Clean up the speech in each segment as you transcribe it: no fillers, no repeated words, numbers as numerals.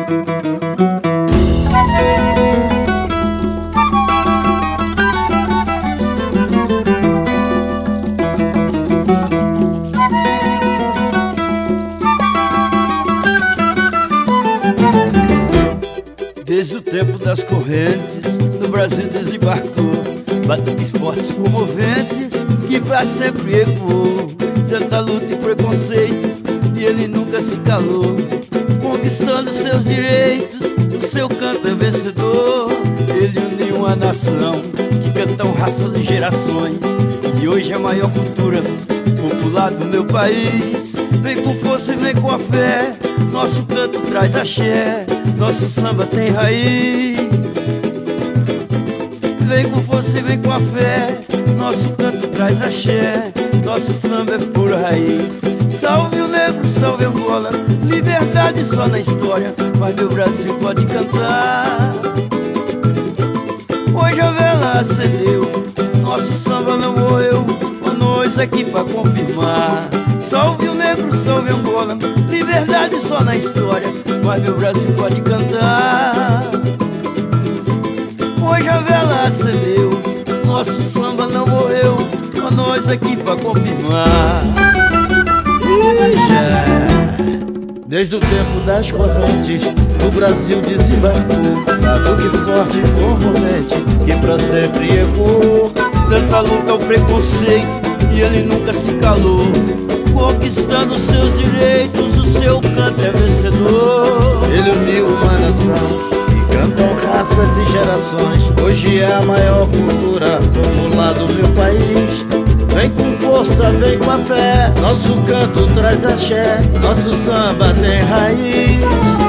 Desde o tempo das correntes, no Brasil desembarcou batuques fortes comoventes que pra sempre ecoou. Tanta luta e preconceito e ele nunca se calou, conquistando seus direitos, o seu canto é vencedor. Ele uniu uma nação que cantam raças e gerações, e hoje é a maior cultura popular do meu país. Vem com força e vem com a fé, nosso canto traz axé, nosso samba tem raiz. Vem com força e vem com a fé, nosso canto traz axé, nosso samba é pura raiz. Salve o negro, salve Angola, liberdade só na história, mas meu Brasil pode cantar. Hoje a vela acendeu, nosso samba não morreu, com nós aqui pra confirmar. Salve o negro, salve Angola, liberdade só na história, mas meu Brasil pode cantar. Hoje a vela acendeu, nosso samba não morreu, com nós aqui pra confirmar. Desde o tempo das correntes, o Brasil desembarcou batuque forte e comovente que pra sempre ecoou. Tanta luta ao preconceito e ele nunca se calou, conquistando seus direitos, o seu canto é vencedor. Ele uniu uma nação que cantam raças e gerações, hoje é a maior cultura popular do meu país. Vem com força, vem com a fé, nosso canto traz axé, nosso samba tem raiz.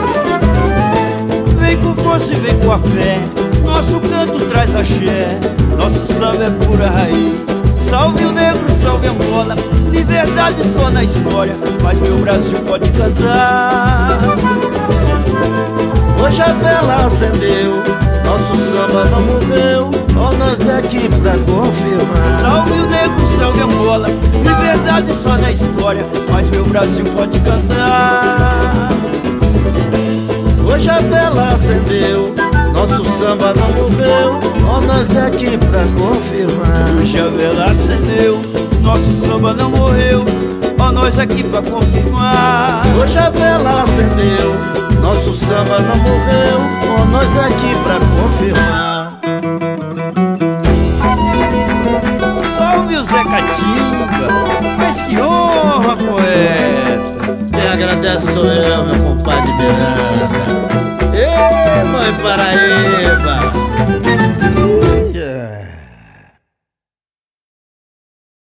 Vem com força e vem com a fé, nosso canto traz axé, nosso samba é pura raiz. Salve o negro, salve Angola, liberdade só na história, mas meu Brasil pode cantar. Hoje a vela acendeu, nosso samba não morreu, ó nós aqui pra confirmar. Salve o negro, salve Angola, liberdade só na história, mas meu Brasil pode cantar. Hoje a vela acendeu, nosso samba não morreu, ó nós aqui pra confirmar. Hoje a vela acendeu, nosso samba não morreu, ó nós aqui pra confirmar. Hoje a vela acendeu, nosso samba não morreu, ó nós aqui pra confirmar. Salve o Zé Catimba, mas que honra, poeta. Quem agradece sou eu, meu compadre Miranda. Ei, mãe Paraíba.